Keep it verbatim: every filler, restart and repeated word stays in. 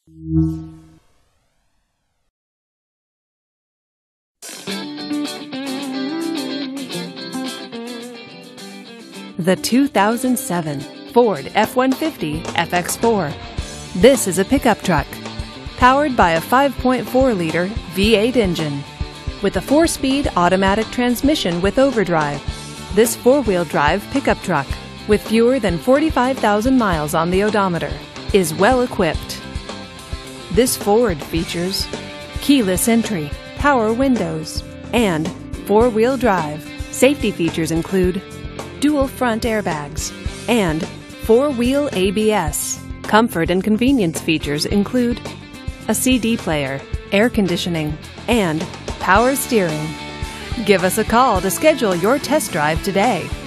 The two thousand seven Ford F one fifty F X four. This is a pickup truck, powered by a five point four liter V eight engine. With a four-speed automatic transmission with overdrive, this four-wheel drive pickup truck, with fewer than forty-five thousand miles on the odometer, is well equipped. This Ford features keyless entry, power windows, and four-wheel drive. Safety features include dual front airbags and four-wheel A B S. Comfort and convenience features include a C D player, air conditioning, and power steering. Give us a call to schedule your test drive today.